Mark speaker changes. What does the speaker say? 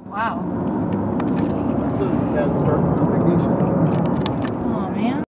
Speaker 1: Wow.
Speaker 2: It's a bad start to the vacation.